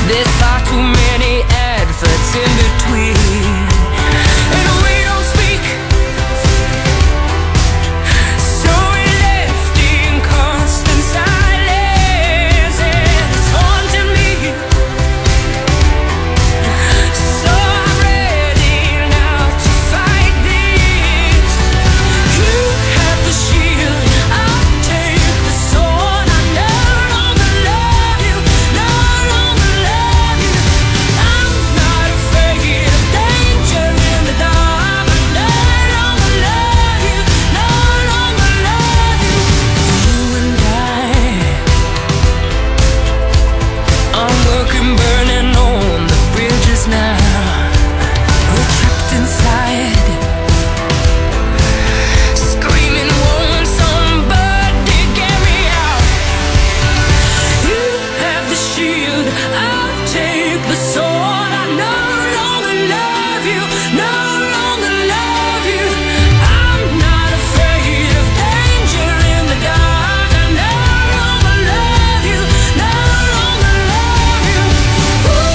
There's far too many adverts in between, and we don't speak, so we left in constant silence. And it's haunting me, so I'm ready now to fight this. You have the shield, I'll take the sword. I no longer love you, no longer love you. I'm not afraid of danger in the dark. I no longer love you, no longer love you. You and I'm working, burning on the bridges now. We're trapped inside, screaming, won't somebody get me out? You have the shield, I'll take the sword. I no longer love you, no longer love you. I'm not afraid of danger in the dark. I no longer love you, no longer love you. Ooh, ooh,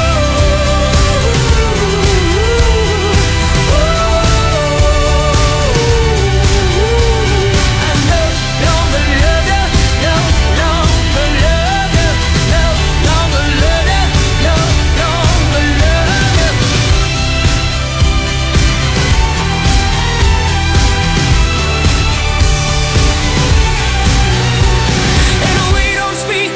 I no longer love you, no longer love you, no longer love you, no longer love you. And we don't speak,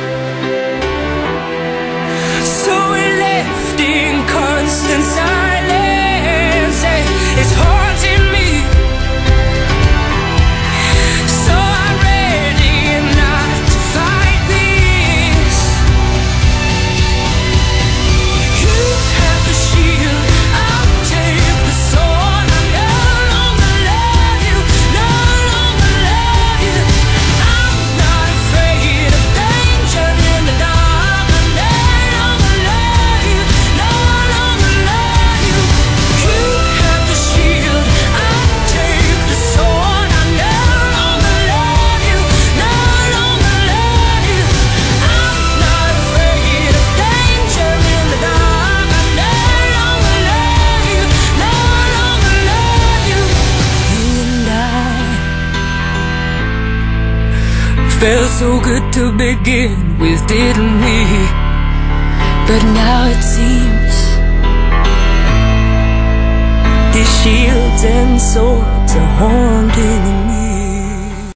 so we left in constant silence. It's haunting me, so I'm ready not to fight this. You have the shield, I'll take the sword. I no longer love you, no longer love you. I'm not afraid of danger in the dark. I no longer love you, no longer love you. You have the shield, I'll take the sword. I no longer love you, no longer love you. I'm not afraid of danger in the dark. I no longer love you, no longer love you. You and I felt so good to begin with, didn't we? But now it seems these shields and swords are haunting me.